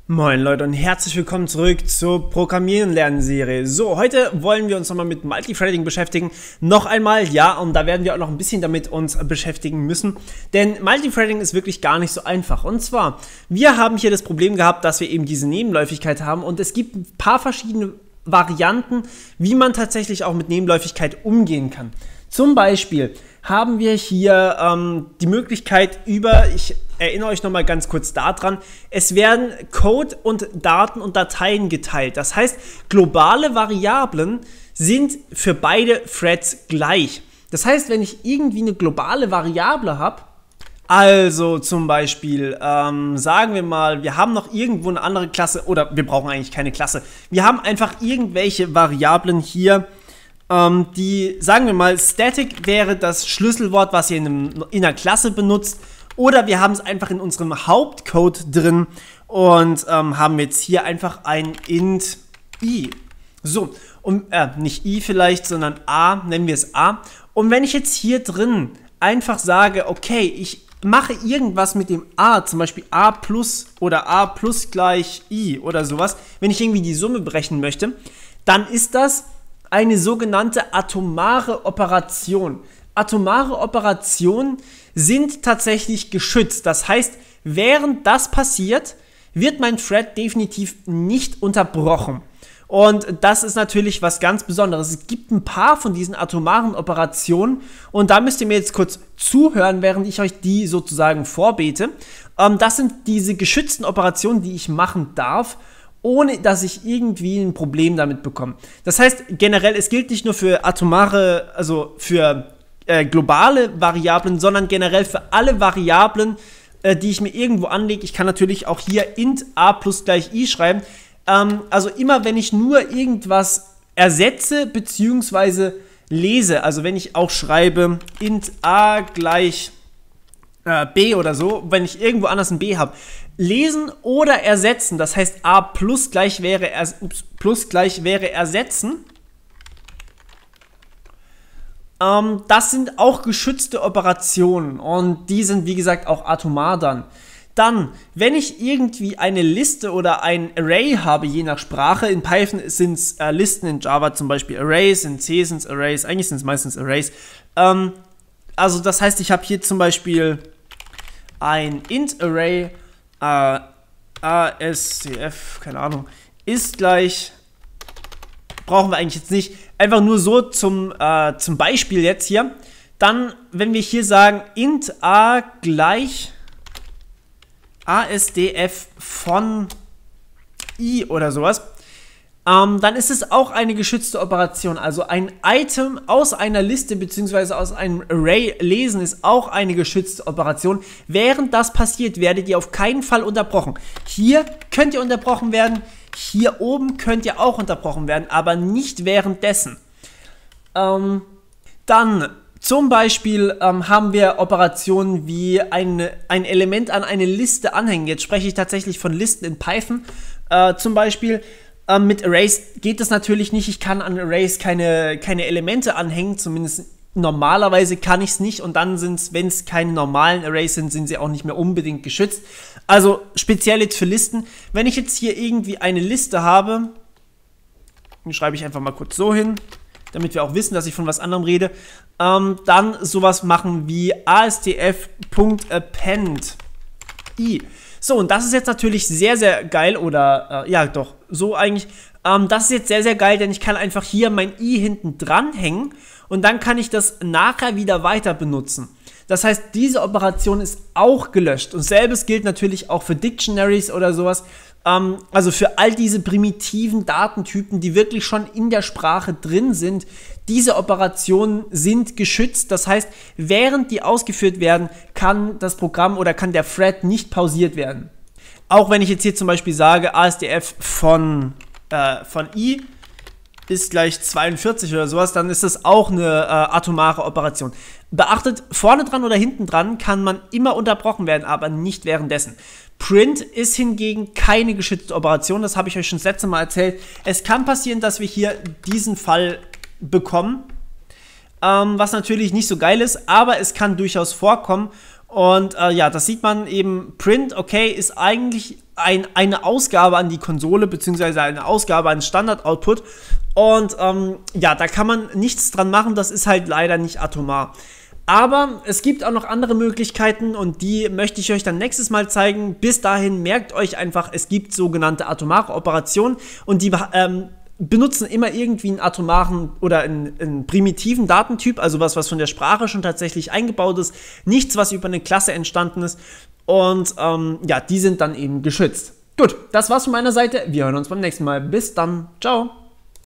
Moin Leute und herzlich willkommen zurück zur Programmieren lernen Serie. So, heute wollen wir uns nochmal mit Multithreading beschäftigen. Noch einmal, ja, und da werden wir auch noch ein bisschen damit uns beschäftigen müssen. Denn Multithreading ist wirklich gar nicht so einfach. Und zwar, wir haben hier das Problem gehabt, dass wir eben diese Nebenläufigkeit haben. Und es gibt ein paar verschiedene Varianten, wie man tatsächlich auch mit Nebenläufigkeit umgehen kann. Zum Beispiel haben wir hier die Möglichkeit ich erinnere euch nochmal ganz kurz daran, es werden Code und Daten und Dateien geteilt. Das heißt, globale Variablen sind für beide Threads gleich. Das heißt, wenn ich irgendwie eine globale Variable habe, also zum Beispiel, sagen wir mal, wir haben noch irgendwo eine andere Klasse, oder wir brauchen eigentlich keine Klasse, wir haben einfach irgendwelche Variablen hier, die, sagen wir mal, Static wäre das Schlüsselwort, was ihr in einer Klasse benutzt, oder wir haben es einfach in unserem Hauptcode drin und haben jetzt hier einfach ein int i. So, und nicht i vielleicht, sondern a, nennen wir es a. Und wenn ich jetzt hier drin einfach sage, okay, ich mache irgendwas mit dem a, zum Beispiel a plus oder a plus gleich i oder sowas, wenn ich irgendwie die Summe berechnen möchte, dann ist das eine sogenannte atomare Operation. Atomare Operationen sind tatsächlich geschützt. Das heißt, während das passiert, wird mein Thread definitiv nicht unterbrochen. Und das ist natürlich was ganz Besonderes. Es gibt ein paar von diesen atomaren Operationen und da müsst ihr mir jetzt kurz zuhören, während ich euch die sozusagen vorbete. Das sind diese geschützten Operationen, die ich machen darf, ohne dass ich irgendwie ein Problem damit bekomme. Das heißt, generell, es gilt nicht nur für atomare, also für globale Variablen, sondern generell für alle Variablen, die ich mir irgendwo anlege. Ich kann natürlich auch hier int a plus gleich i schreiben. Also immer, wenn ich nur irgendwas ersetze bzw. lese, also wenn ich auch schreibe int a gleich b oder so, wenn ich irgendwo anders ein b habe, lesen oder ersetzen, das heißt a plus gleich wäre ersetzen, das sind auch geschützte Operationen und die sind, wie gesagt, auch atomar dann. Dann, wenn ich irgendwie eine Liste oder ein Array habe, je nach Sprache, in Python sind es Listen, in Java zum Beispiel Arrays, in C sind es Arrays, eigentlich sind es meistens Arrays. Also das heißt, ich habe hier zum Beispiel ein int-Array, ASCF, keine Ahnung, ist gleich, brauchen wir eigentlich jetzt nicht, einfach nur so zum Beispiel jetzt hier. Dann, wenn wir hier sagen, int a gleich ASDF von i oder sowas, dann ist es auch eine geschützte Operation. Also ein Item aus einer Liste bzw. aus einem Array lesen ist auch eine geschützte Operation. Während das passiert, werdet ihr auf keinen Fall unterbrochen. Hier könnt ihr unterbrochen werden, hier oben könnt ihr auch unterbrochen werden, aber nicht währenddessen. Dann zum Beispiel haben wir Operationen wie ein Element an eine Liste anhängen. Jetzt spreche ich tatsächlich von Listen in Python. Zum Beispiel mit Arrays geht das natürlich nicht. Ich kann an Arrays keine Elemente anhängen, zumindest normalerweise kann ich es nicht. Und dann sind es, wenn es keine normalen Arrays sind, sind sie auch nicht mehr unbedingt geschützt. Also speziell jetzt für Listen. Wenn ich jetzt hier irgendwie eine Liste habe, dann schreibe ich einfach mal kurz so hin, damit wir auch wissen, dass ich von was anderem rede, dann sowas machen wie asdf.append i. So, und das ist jetzt natürlich sehr, sehr geil, oder, ja doch, so eigentlich, das ist jetzt sehr, sehr geil, denn ich kann einfach hier mein i hinten dranhängen und dann kann ich das nachher wieder weiter benutzen. Das heißt, diese Operation ist auch gelöscht und selbes gilt natürlich auch für Dictionaries oder sowas, also für all diese primitiven Datentypen, die wirklich schon in der Sprache drin sind. Diese Operationen sind geschützt, das heißt, während die ausgeführt werden, kann das Programm oder kann der Thread nicht pausiert werden. Auch wenn ich jetzt hier zum Beispiel sage, ASDF von i ist gleich 42 oder sowas, dann ist das auch eine atomare Operation. Beachtet, vorne dran oder hinten dran kann man immer unterbrochen werden, aber nicht währenddessen. Print ist hingegen keine geschützte Operation, das habe ich euch schon das letzte Mal erzählt. Es kann passieren, dass wir hier diesen Fall bekommen, was natürlich nicht so geil ist, aber es kann durchaus vorkommen. Und ja, das sieht man eben, Print, okay, ist eigentlich eine Ausgabe an die Konsole, beziehungsweise eine Ausgabe an Standard-Output. Und ja, da kann man nichts dran machen, das ist halt leider nicht atomar. Aber es gibt auch noch andere Möglichkeiten und die möchte ich euch dann nächstes Mal zeigen. Bis dahin merkt euch einfach, es gibt sogenannte atomare Operationen und die benutzen immer irgendwie einen atomaren oder einen primitiven Datentyp, also was von der Sprache schon tatsächlich eingebaut ist, nichts, was über eine Klasse entstanden ist und ja, die sind dann eben geschützt. Gut, das war's von meiner Seite, wir hören uns beim nächsten Mal. Bis dann, ciao!